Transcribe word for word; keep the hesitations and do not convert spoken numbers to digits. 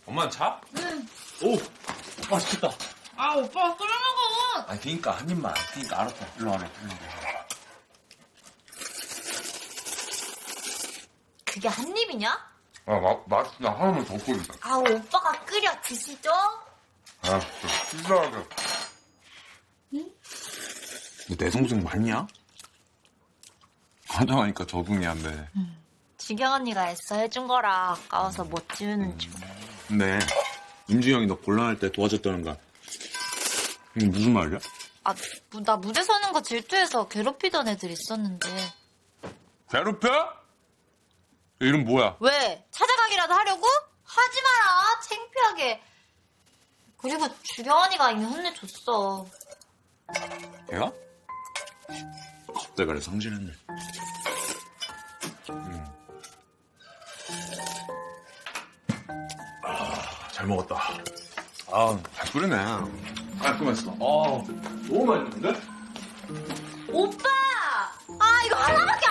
엄마는 차? 응. 오! 맛있겠다. 아, 오빠가 끓여 먹어. 아니, 그니까, 한 입만. 그니까, 알았다. 일로 와라. 일로 와라. 그게 한 입이냐? 아, 마, 맛있다. 하나만 더 끓이자. 아, 오빠가 끓여 드시죠? 아, 진짜하게. 응? 내 동생 맞냐? 하자하니까 적응이 안 돼. 응. 지경 언니가 애써 해준 거라 아까워서 못 지우는 중. 근데 임주영이 너 곤란할 때 도와줬다는 거야. 이게 무슨 말이야? 아, 나 무대 서는 거 질투해서 괴롭히던 애들 있었는데. 괴롭혀? 이름 뭐야? 왜? 찾아가기라도 하려고? 하지 마라. 창피하게. 그리고 주경 언니가 이미 혼내줬어. 걔가? 겁대가리 성질했네. 음. 아, 잘 먹었다. 아, 잘 끓이네. 깔끔했어. 아, 너무 맛있는데? 오빠! 아, 이거 하나밖에